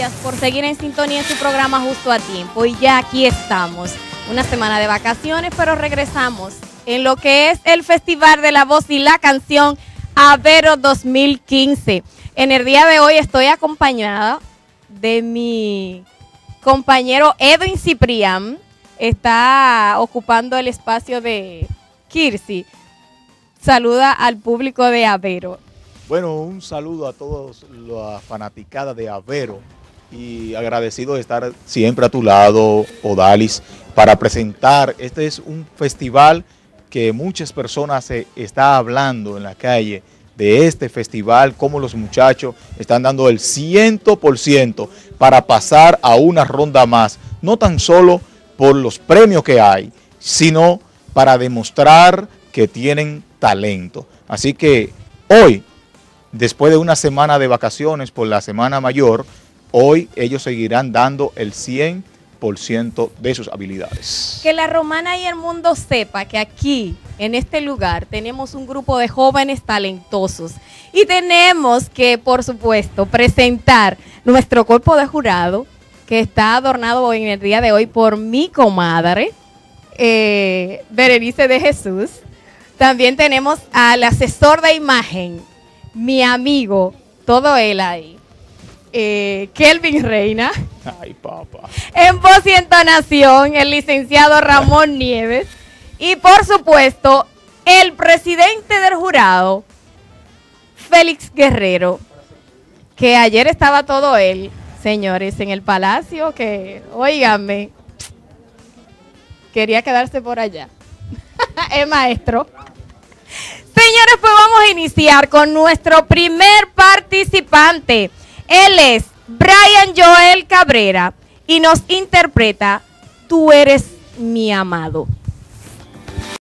gracias por seguir en sintonía en su programa Justo a Tiempo. Y ya aquí estamos, una semana de vacaciones, pero regresamos en lo que es el Festival de la Voz y la Canción Avero 2015. En el día de hoy estoy acompañada de mi compañero Edwin Ciprián, está ocupando el espacio de Kirsi. Saluda al público de Avero. Bueno, un saludo a todos la fanaticada de Avero y agradecido de estar siempre a tu lado, Odalis, para presentar. Este es un festival que muchas personas se está hablando en la calle de este festival, cómo los muchachos están dando el 100% para pasar a una ronda más, no tan solo por los premios que hay, sino para demostrar que tienen talento. Así que hoy, después de una semana de vacaciones por la Semana Mayor, hoy ellos seguirán dando el 100% de sus habilidades. Que la Romana y el mundo sepa que aquí, en este lugar, tenemos un grupo de jóvenes talentosos y tenemos que, por supuesto, presentar nuestro cuerpo de jurado que está adornado en el día de hoy por mi comadre, Berenice de Jesús. También tenemos al asesor de imagen, mi amigo, todo él ahí, Kelvin Reina. Ay, papá. En voz y entonación, el licenciado Ramón Nieves. Y por supuesto, el presidente del jurado, Félix Guerrero, que ayer estaba todo él, señores, en el palacio, que, óigame, quería quedarse por allá. El maestro. Señores, pues vamos a iniciar con nuestro primer participante. Él es Brian Joel Cabrera y nos interpreta Tú eres mi amado.